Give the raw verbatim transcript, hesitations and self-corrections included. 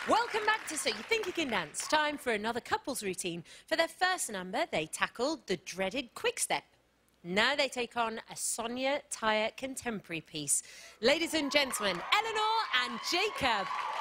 Welcome back to So You Think You Can Dance. Time for another couples routine. For their first number, they tackled the dreaded quick step. Now they take on a Sonya Tayeh contemporary piece. Ladies and gentlemen, Ellenore and Jakob.